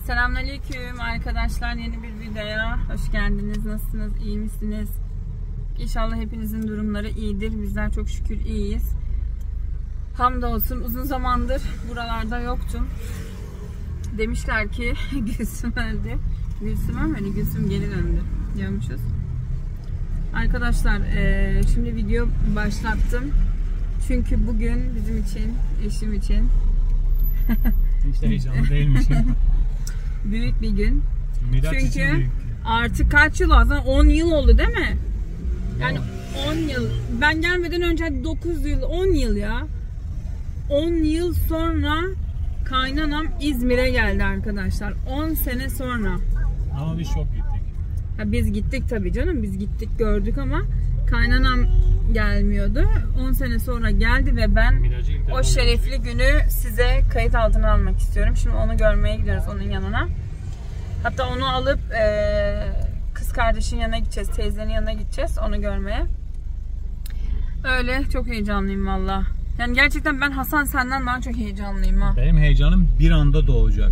Selamünaleyküm arkadaşlar, yeni bir videoya hoş geldiniz. Nasılsınız, iyi misiniz? İnşallah hepinizin durumları iyidir. Bizler çok şükür iyiyiz. Hamdolsun, uzun zamandır buralarda yoktum. Demişler ki Gülsüm öldü. Gülsüm ölmedi, Gülsüm geri döndü diyormuşuz. Arkadaşlar şimdi video başlattım. Çünkü bugün bizim için, eşim için hiç de heyecanlı değilmişim. büyük bir gün. Miraç Çünkü artık kaç yıl aslında 10 yıl oldu değil mi? Yani 10 yıl. Ben gelmeden önce 9 yıl, 10 yıl ya. 10 yıl sonra kaynanam İzmir'e geldi arkadaşlar. 10 sene sonra. Ama biz çok gittik. Ya biz gittik tabii canım. Biz gittik gördük ama kaynanam gelmiyordu. 10 sene sonra geldi ve ben o şerefli günü size kayıt altına almak istiyorum. Şimdi onu görmeye gidiyoruz, onun yanına. Hatta onu alıp kız kardeşin yanına gideceğiz, teyzenin yanına gideceğiz onu görmeye. Öyle çok heyecanlıyım valla. Yani gerçekten ben Hasan senden daha çok heyecanlıyım ha. Benim heyecanım bir anda doğacak.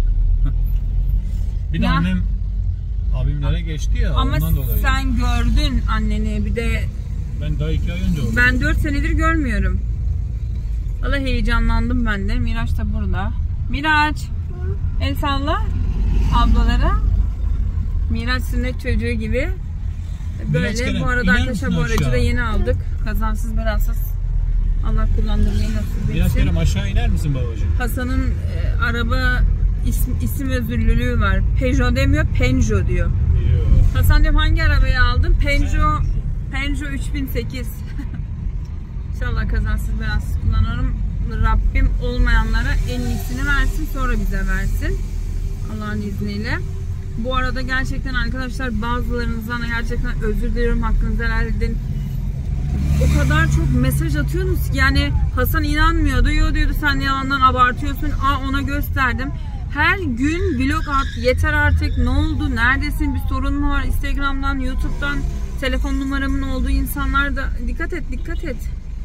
Bir de annem abimlere geçti ya, ama ondan dolayı. Sen gördün anneni, bir de ben daha 2 ay önce oldum. Ben 4 senedir görmüyorum. Valla heyecanlandım ben de. Miraç da burada. Miraç, el salla ablalara. Miraç sünnet çocuğu gibi. Böyle bu arada arkadaşlar bu aracı da yeni aldık. Kazansız belasız. Allah kullandırmayı nasip etsin. Miraç Kerem aşağı iner misin babacığım? Hasan'ın araba isim özürlülüğü var. Peugeot demiyor, Peugeot diyor. Hasan diyorum hangi arabayı aldın? Peugeot 3008. İnşallah kazansız belasız kullanırım. Rabbim olmayanlara en iyisini versin, sonra bize versin. Allah'ın izniyle. Bu arada gerçekten arkadaşlar bazılarınızdan gerçekten özür diliyorum. Hakkınızı helal edin. O kadar çok mesaj atıyorsunuz ki yani Hasan inanmıyordu. Yo diyordu sen yalandan abartıyorsun. Ona gösterdim. Her gün vlog at, yeter artık, ne oldu, neredesin, bir sorun mu var? Instagram'dan, YouTube'dan telefon numaramın olduğu insanlar da dikkat et.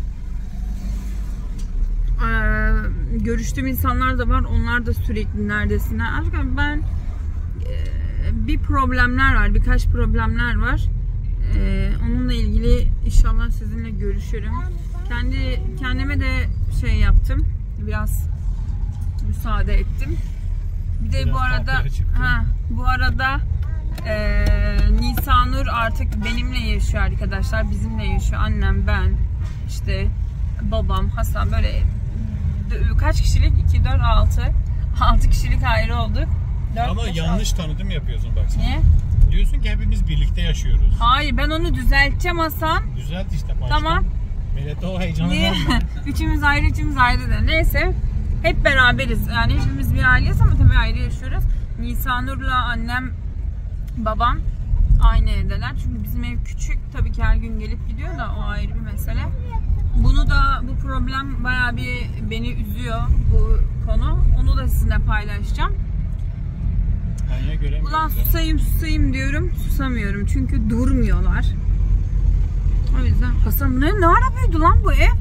Görüştüğüm insanlar da var, onlar da sürekli neredesin? Arkadaşlar ben bir problemler var, birkaç problemler var. Onunla ilgili inşallah sizinle görüşürüm. Kendime de şey yaptım, biraz müsaade ettim. Bir de bu arada Nisanur artık benimle yaşıyor arkadaşlar. Bizimle yaşıyor. Annem, ben, işte babam, Hasan, böyle kaç kişilik? 2, 4, 6 kişilik ayrı olduk. 4, ama 5, yanlış tanıtım yapıyorsun bak sen. Niye? Diyorsun ki hepimiz birlikte yaşıyoruz. Hayır, ben onu düzelteceğim Hasan. Düzelt işte baştan. Tamam. Millete o heyecanı Niye? verme. Üçümüz ayrı da. Neyse. Hep beraberiz. Yani hepimiz bir aileyiz ama tabii ayrı yaşıyoruz. Nisanur'la annem, babam aynı evdeler. Çünkü bizim ev küçük. Tabii ki her gün gelip gidiyor da o ayrı bir mesele. Bu problem bayağı bir beni üzüyor, bu konu. Onu da sizinle paylaşacağım. Ulan susayım diyorum. Susamıyorum. Çünkü durmuyorlar. O yüzden Hasan ne ara büyüdü lan bu ev?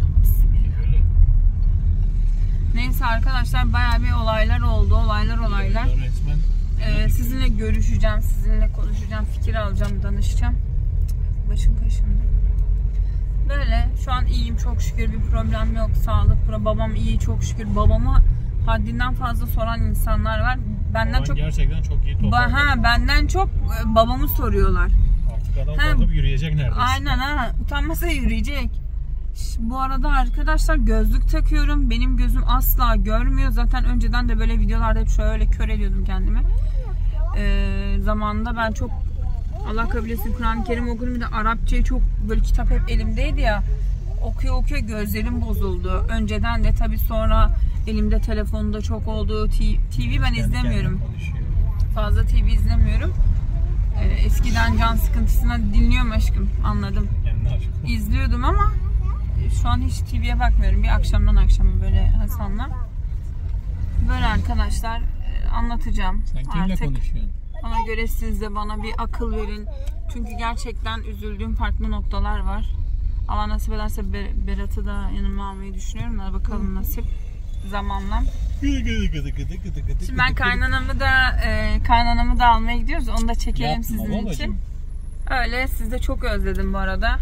Neyse arkadaşlar bayağı bir olaylar oldu. Olaylar. Sizinle görüşeceğim, sizinle konuşacağım, fikir alacağım, danışacağım. Başım kaşındı. Böyle şu an iyiyim çok şükür, bir problem yok. Sağlık, babam iyi çok şükür. Babamı haddinden fazla soran insanlar var. Benden çok gerçekten çok iyi toparladı. Benden çok babamı soruyorlar. Artık adam kalkıp yürüyecek neredeyse. Aynen utanmasa yürüyecek. Bu arada arkadaşlar gözlük takıyorum. Benim gözüm asla görmüyor. Zaten önceden de böyle videolarda hep şöyle kör ediyordum kendimi. Zamanında ben çok Allah kabul etsin Kur'an-ı Kerim okudum. Bir de Arapçayı çok böyle kitap hep elimdeydi ya. Okuyor gözlerim bozuldu. Önceden de tabii sonra elimde telefonda çok oldu. TV ben izlemiyorum. Fazla TV izlemiyorum. Eskiden can sıkıntısına dinliyorum aşkım. Anladım. İzliyordum ama şu an hiç TV'ye bakmıyorum. Bir akşamdan akşama böyle Hasan'la. Böyle arkadaşlar anlatacağım. Sen kimle artık konuşuyorsun? Ona göre siz de bana bir akıl verin. Çünkü gerçekten üzüldüğüm farklı noktalar var. Allah nasip ederse Berat'ı da yanıma almayı düşünüyorum. Hadi bakalım nasip zamanla. Şimdi ben kaynanamı da kaynanamı da almaya gidiyoruz. Onu da çekelim Yapma sizin babacığım. için. Öyle, siz de çok özledim bu arada.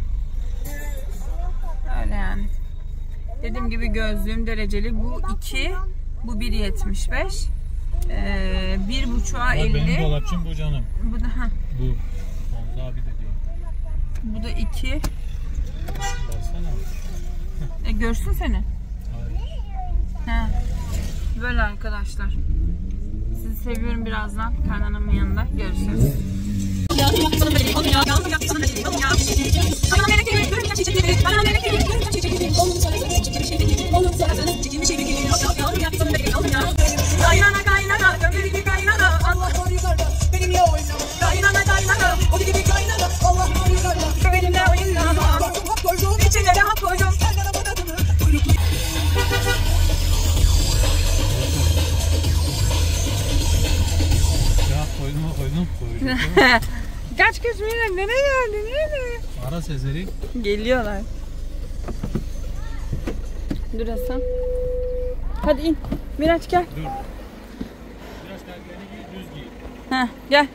Öyle yani. Dediğim gibi gözlüğüm dereceli. Bu 2, bu 1.75. 1.5'a 50. Benim dolapçım bu canım. Bu da Bu. Hamza abi de diyor. Bu da 2. Baksana. Görsün seni. Hayır. He. Böyle arkadaşlar. Sizi seviyorum birazdan. Kaynanamın yanında. Görüşürüz. Kaynana kaynana, kömür gibi kaynana, Allah yukarıda, benimle oyna. Kaynana kaynana, o gibi kaynana, Allah yukarıda, benimle oyna. İçine de hap koydum. Ya koydum. Kaç kız Miraç, nereye geldi? Nereye? Ara Sezer'i. Geliyorlar. Dur Hasan. Hadi in. Miraç gel. Dur. Biraz terliklerini giy, düz giy. Heh, gel.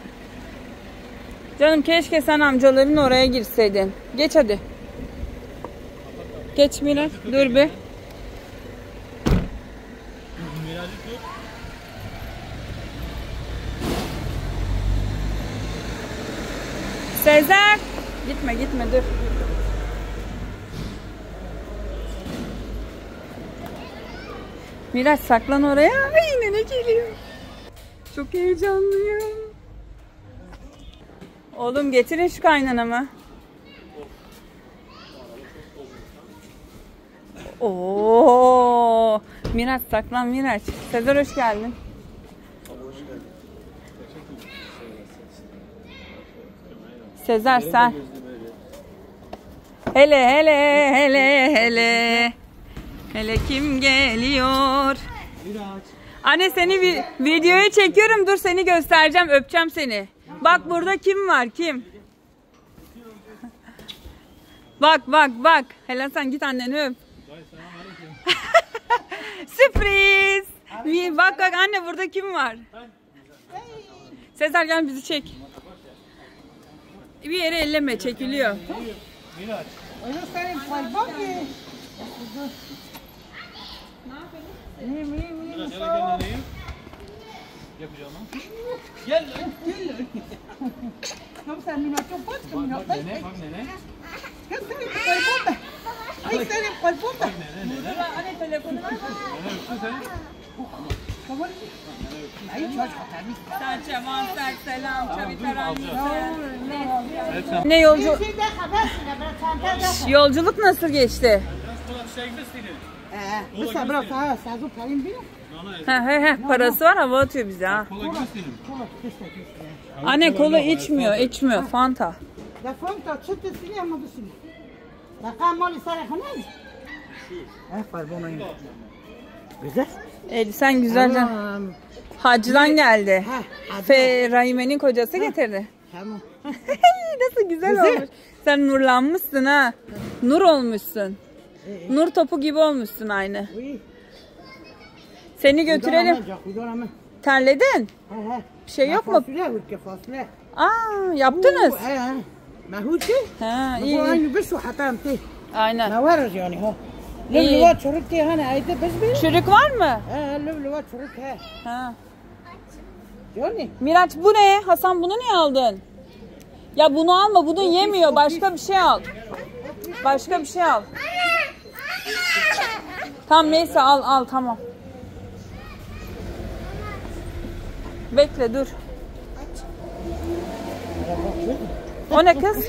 Canım keşke sen amcaların oraya girseydin. Geç hadi. Geç Miraç. Dur bir. Miracı tut. Sezer. Gitme dur. Miraç saklan oraya. Ay yine ne geliyor. Çok heyecanlıyım. Oğlum getirin şu kaynanamı. Oo! Miraç saklan Miraç. Sezer hoş geldin. Sezer sen. Hele. Hele kim geliyor? Anne seni bir videoya çekiyorum. Dur seni göstereceğim. Öpeceğim seni. Bak burada kim var? Kim? Bak. Hele sen git anneni öp. Sürpriz. Bak anne burada kim var? Sezer gel bizi çek. Bir yere elleme çekiliyor. Miraç. Miraç hele gel nereye? Yapacağım ha. Gel lan. Bak nene. Anne telefonu var mı? Nene öpsün seni. Selam. Evet sen. Ne yolculuk nasıl geçti? Parası var hava atıyor bize ha. Kola göstereyim. Anne kola içmiyor Fanta. Sen güzelce. Hacıdan geldi. Rahime'nin kocası getirdi. Tamam. Nasıl güzel olmuş. Sen nurlanmışsın ha. Nur olmuşsun. Nur topu gibi olmuşsun aynı. Seni götürelim. Terledin. Bir şey yok mu? Aa, yaptınız. Ha, iyi. Aynen. Çürük var mı? Ha. Miraç bu ne? Hasan bunu niye aldın? Ya bunu alma, bunu yemiyor. Başka bir şey al. Başka bir şey al. Tamam neyse al tamam. Bekle dur. O ne kız?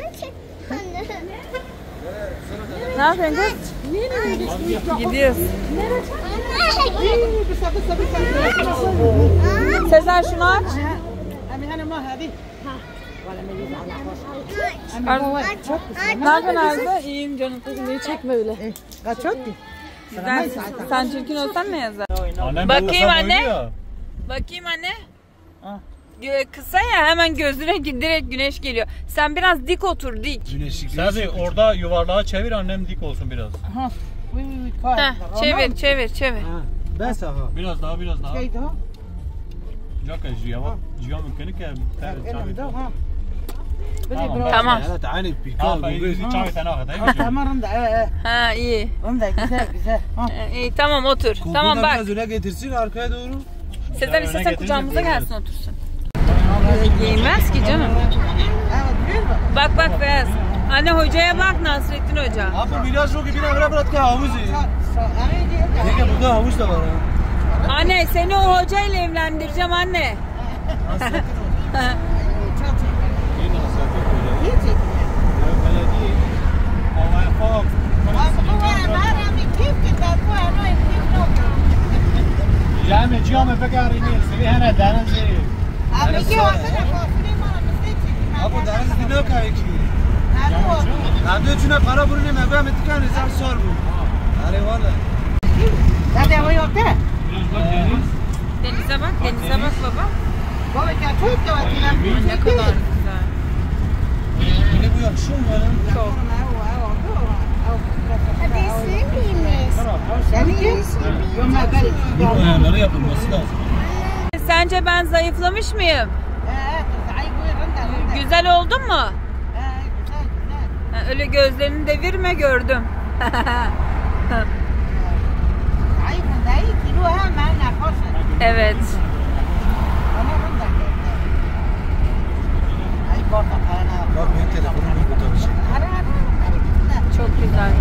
Ne yapıyorsun kız? Gidiyoruz. Sezer şunu aç. Ne yapıyorsun Arda? İyiyim canım kızım. Beni çekme öyle. Güzelsin. Sen çirkin olsan ne yazar? Bakayım anne. Bakayım anne. Kısa ya hemen gözüne direkt güneş geliyor. Sen biraz dik otur dik. Sen orada yuvarlağa çevir annem dik olsun biraz. Çevir. Biraz daha. جاك جيا ممكن که Tamam. تعالي çay tane Tamam da. Ha iyi. Onda güzel güzel. İyi tamam otur. Tamam bak. Biraz öne getirsin arkaya doğru. Sezer istersen kucağımıza gelsin otursun. Giymez ki canım. Bak bak beyaz. Anne hocaya bak Nasrettin Hoca. Abi biraz o gibi ne bırak ki havuzu. Peki burada havuz da var ha. Anne seni o hocayla evlendireceğim anne. جامع جامع بقاري نيل سري هنا دانزي Abi deniz dinle kayıkçı. Nerede üçüne para bunu ne mebem ettikken izah sor bu. Hadi valla. Denize bak, denize bak baba. Ne kadar güzel. Yine bu yakışıyor mu bana? Çok. Bu ayarları yapılması lazım. Sence ben zayıflamış mıyım? Güzel oldun mu? Ha, öyle gözlerini devirme gördüm. Evet. Bak benim telefonum bu tabii. Çok güzel.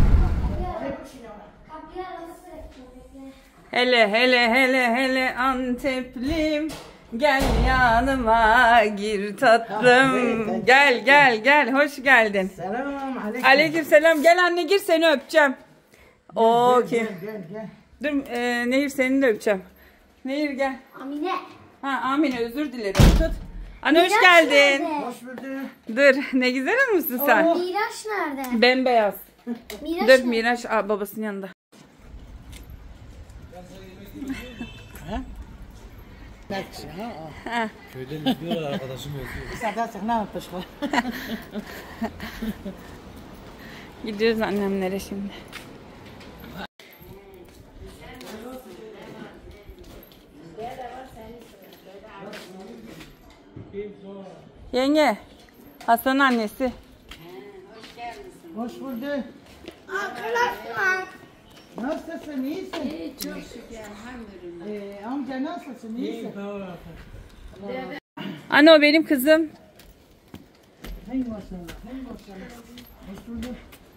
Hele hele hele hele Anteplim, gel yanıma gir tatlım. Gel gel gel, hoş geldin. Selamünaleyküm. Aleykümselam, gel anne gir, seni öpeceğim. Okey. Gel. Dur Nehir, seni de öpeceğim. Nehir gel. Amine. Ha Amine, özür dilerim. Tut. Anne hoş geldin. Hoş bulduk. Dur, ne güzel olmuşsun sen. Miraç nerede? Bembeyaz. Miraç Dur nerede? Miraç babasının yanında. Ha. Köyden izliyorlar arkadaşım yazıyor. Gidiyoruz annemlere şimdi. Yenge, Hasan'ın annesi. Hoş bulduk. Arkadaşlar. Nasılsın? İyisin? İyi, çok şükür. Amca nasılsın? İyisin? Anne o benim kızım. Hey maşallah. Hoş bulduk.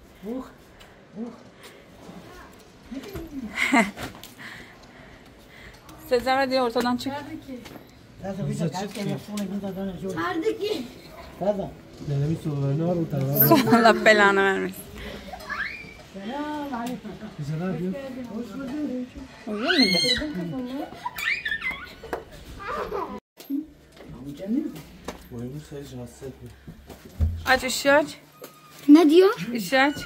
Sezer hadi ortadan çık. Nerede ki? Denemiş sorularını var o tarafa. Allah belanı vermesin. Bize ne yapıyor? Uyuyor muydu? Boyumu sayıcı rahatsız etmiyor. Aç ışığı aç. Ne diyor? Işığı aç.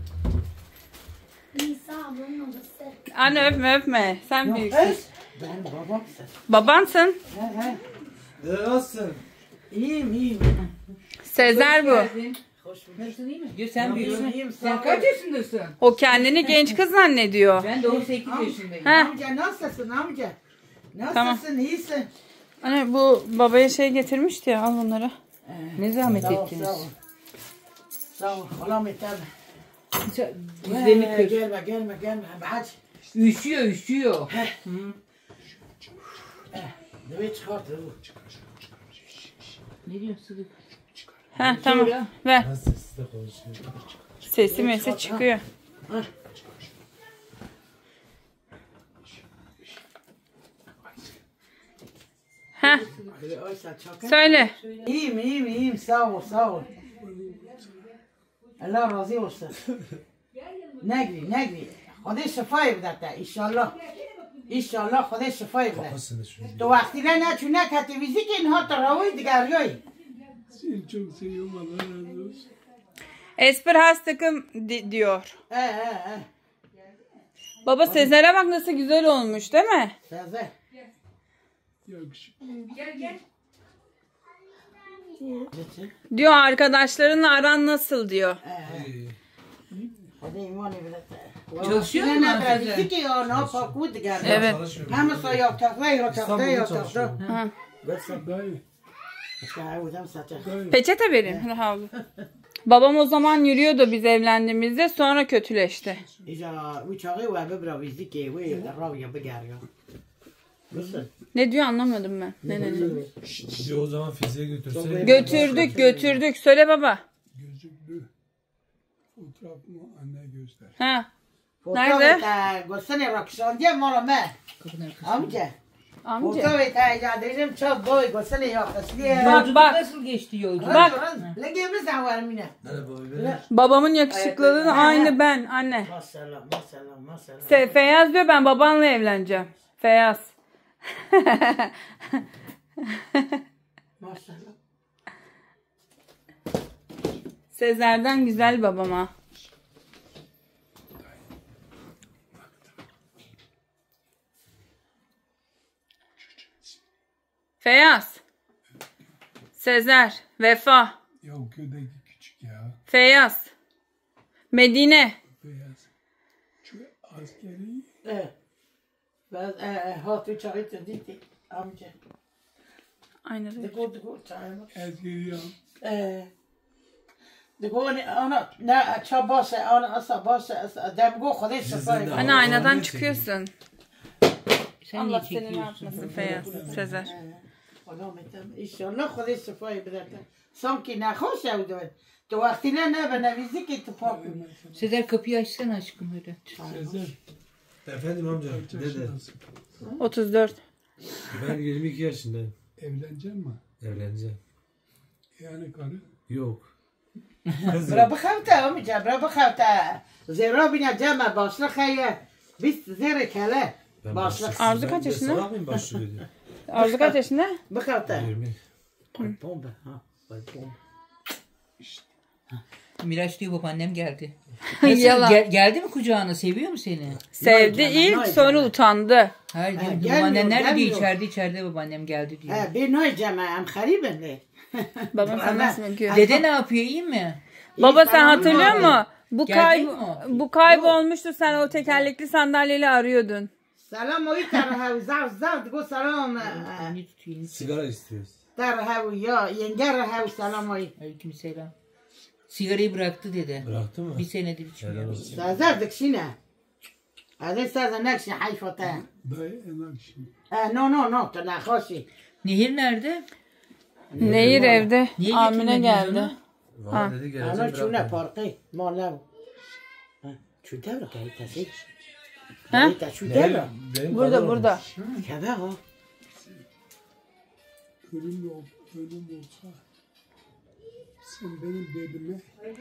Nisa ablanın odası. Anne öpme. Sen büyüksün. Ben babamsın. Babansın. He. Nasılsın? İyiyim. Sezer bu. Nasılsın, iyi mi? Sen büyüksün. İyiyim, sağ Sen ol. kaç yaşındasın? O kendini genç kız zannediyor. Ben de 18 yaşındayım. Ha. Amca nasılsın amca? Nasılsın? İyisin? Anne bu babaya şey getirmişti ya, al bunları. Ne zahmet Sağ ol, ettiniz. Sağ ol. Allah yeter. Dizlerini kır. Gelme. Hadi. Üşüyor. Deve çıkart. Ne diyorsun Sıdık? Ha tamam. Ver. Nasıl siz de konuşuyor? Sesi mesi çıkıyor. Ha söyle. İyiyim. Sağ ol. Allah razı olsun. Negri. خدا شفای بده ایشالله خدا شفای بده تو وقتی نه چونه کتیویزی که اینها تراوی دیگریایی Esper hastakım diyor. Baba Sezer'e bak nasıl güzel olmuş değil mi? Sezer. Diyor arkadaşlarınla aran nasıl diyor. Hadi imanı bile. Çalışıyor mu? Ne bizi ki ya ne paku diğer. Evet. Hem sayıyor taklaya İstanbul'da taklaya. çalışıyorum. Dayı. Peçete vereyim. Havlu. Babam o zaman yürüyordu biz evlendiğimizde, sonra kötüleşti. Ne diyor anlamadım ben. Ne? Diyor o zaman fiziğe götürse. Götürdük. Söyle baba. Gözüklü. Fotoğrafımı anne göster. Ha. Nerede? Görsene rakşan diye malama. Amca. Fotoğrafı tayyadım çok boy görsene yok. Bak. Nasıl geçti yolculuk? Bak. Legemiz de var mine. Babamın yakışıklılığını aynı ben anne. Maşallah. Feyyaz diyor ben babanla evleneceğim. Feyyaz. Maşallah. Sezer'den güzel babama. Feyyaz. Sezer. Vefa. Ya köydeki küçük ya. Feyyaz. Medine. Beyaz. Şu askeri. Ben hatı çağırdı dedi amca. Aynen öyle. Dıgı çağırmış. Askeri ya. Dıgı ona ne çabası ona asabası demgo kadar şafay. Anne aynadan çıkıyorsun. Sen Allah niye seni ne çekiyorsun? yapmasın Feyyaz. Sezer. İnşallah kadar şafay bırakın. Sanki ne hoş oldu. Tu vaktine ne benevizi ki tu papu. Sezer kapıyı açsana aşkım öyle. Sezer. Efendim amca. Dede. 34. Ben 22 yaşındayım. Evlenecek mi? Evleneceğim. Yani karı. Yok. Bra bخوته amca bra bخوته. Zera bina cama başlı khaya. Biz zera kale. Başlı. Arzu kaç yaşında? Salak mıyım başlıyor? Arzu kaç yaşında? Bخوته. 20. Bomba ha. Bomba. Miraç diyor babaannem geldi. Yalan. Geldi mi kucağına? Seviyor mu seni? Sevdi Nay ilk canım. sonra utandı. Hayır diyor. gelmiyor, Babaannem nerede diyor? gelmiyor. İçeride babaannem geldi diyor. Bir noy cama am khariben ne? Babam sana nasıl bakıyor? Dede ne yapıyor, iyi mi? Baba sen tamam, hatırlıyor tamam. musun? Gelecek mi o? Bu kaybolmuştu, sen o tekerlekli sandalyeyle arıyordun. Selam oy tarha zav go selam. Ne tutuyor? Sigara istiyoruz. Tarha ya yenger ha selam oy. Aleykümselam. Sigarayı bıraktı dede. Bıraktı mı? Bir senedir içmiyor. Sazardık şine. Hadi saza nakşi hayfata. Dayı enakşi. No tana khoshi. Nehir nerede? Nehir evde. Niye Amine getirmediniz geldi. onu? Var dedi geleceğim. Ana çuna bırakma. parkı malav. Şu devre kayıtası. Ha? Şu devre. Benim Burada kadar burada. Kaba ha. Ölüm olsa sen benim belime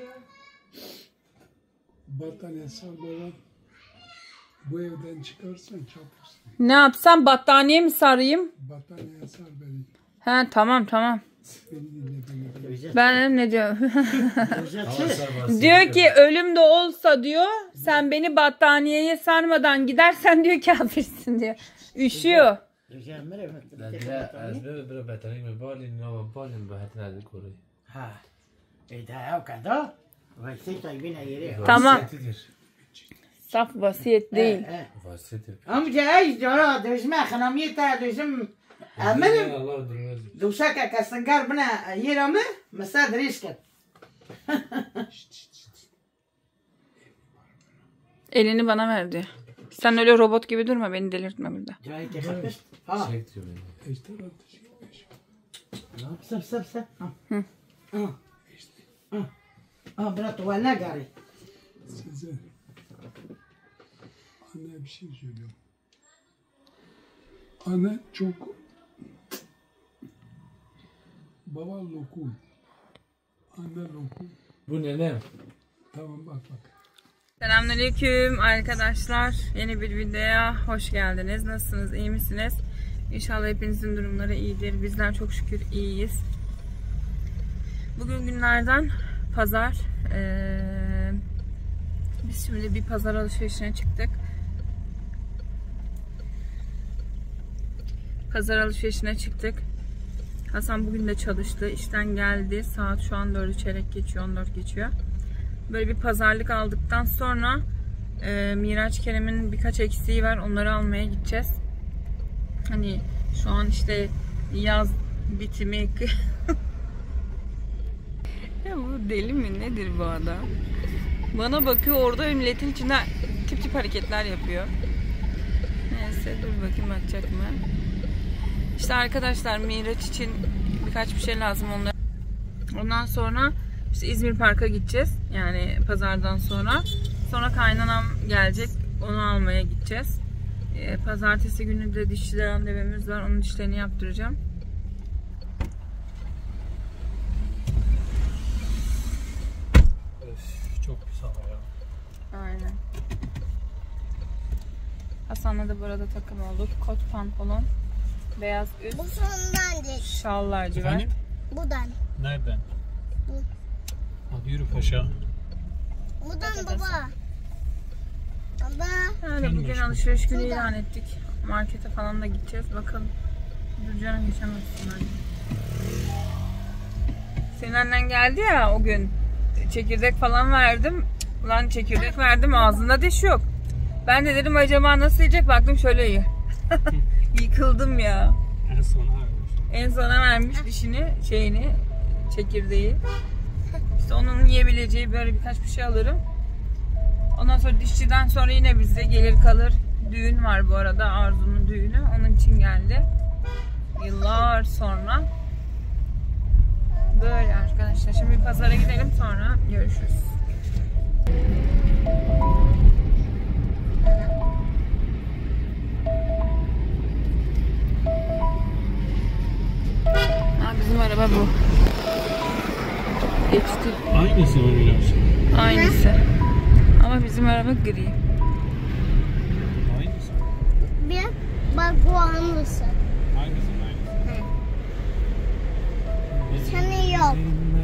battaniye sarmadan bu evden çıkarsan çapırsın. Ne yapsam, battaniye mi sarayım? Battaniye sar beni. He tamam. Beni dinle beni. Ben ne diyorum? Allah sarmasın. Diyor ki ölüm de olsa diyor, sen beni battaniyeye sarmadan gidersen diyor kafirsin diyor. Üşüyor. لا أسباب برا بتري من بالي إنه بالي بحثنا هذا الكوري. Ha. Daha o kadar. Vay taybine yeri. Tamam. Vasiyetidir. Saf vasiyet değil. Vasiyettir. Amca ay jara dojma khanamiyeta dojum. Amenim. Allah durmaz. Duşaka kasangar bana yerame mesad riske. Elini bana verdi. Sen öyle robot gibi durma, beni delirtme burada. Cahit yakış. Ha. Çek diyor beni. Eşler ateşi beş. Sap. Bırak tuvalına gari. Size anne bir şey söylüyorum. Anne çok baba lokum. Anne lokum. Bu ne? Tamam bak. Selamünaleyküm arkadaşlar. Yeni bir videoya hoş geldiniz. Nasılsınız? İyi misiniz? İnşallah hepinizin durumları iyidir. Bizler çok şükür iyiyiz. Bugün günlerden pazar. Biz şimdi bir pazar alışverişine çıktık. Pazar alışverişine çıktık. Hasan bugün de çalıştı. İşten geldi. Saat şu an 4 çeyrek geçiyor, 14 geçiyor. Böyle bir pazarlık aldıktan sonra Miraç Kerem'in birkaç eksiği var. Onları almaya gideceğiz. Hani şu an işte yaz bitimi. Ya bu deli mi nedir bu adam? Bana bakıyor orada milletin içinde tip tip hareketler yapıyor. Neyse dur bakayım bakacak mı? İşte arkadaşlar Miraç için birkaç bir şey lazım onlara. Ondan sonra işte İzmir Park'a gideceğiz. Yani pazardan sonra. Sonra kaynanam gelecek. Onu almaya gideceğiz. Pazartesi günü de dişçide randevumuz var. Onun dişlerini yaptıracağım. Çok pis hava ya. Aynen. Hasan'la da burada takım olduk. Kot pantolon, beyaz üst, Bu sondan değil. şal lacivert. Efendim? Budan. Nereden? Hadi yürü paşa. Budan baba. Baba. Öyle Canım bugün aşkım. alışveriş günü ilan ettik. Markete falan da gideceğiz. Bakalım. Dur canım geçemezsin hadi. Senin annen geldi ya o gün. Çekirdek falan verdim. Ulan çekirdek verdim ağzında diş yok. Ben de dedim acaba nasıl yiyecek? Baktım şöyle yiyor. Yıkıldım ya. En sona vermiş. En sona vermiş dişini, çekirdeği. İşte onun yiyebileceği böyle birkaç bir şey alırım. Ondan sonra dişçiden sonra yine bizde gelir kalır. Düğün var bu arada, Arzu'nun düğünü. Onun için geldi. Yıllar sonra. Böyle arkadaşlar. Şimdi bir pazara gidelim, sonra görüşürüz. Bizim araba bu. Geçti. Aynısı mı biliyorsun? Aynısı. Ama bizim araba gri. Aynısı. Bir bak bu aynısı. Aynısı aynısı. Seni yok.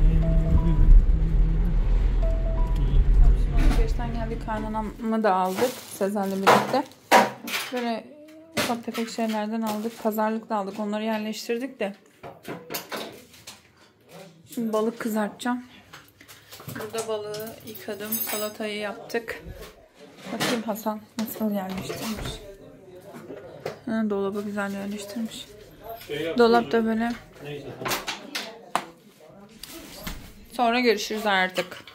Alışverişten geldik. Kaynanamı da aldık. Sezer'le birlikte. Böyle ufak tefek şeylerden aldık. Pazarlık da aldık. Onları yerleştirdik de. Şimdi balık kızartacağım. Burada balığı yıkadım. Salatayı yaptık. Bakayım Hasan nasıl yerleştirmiş. Dolabı güzel yerleştirmiş. Dolapta böyle. Sonra görüşürüz artık.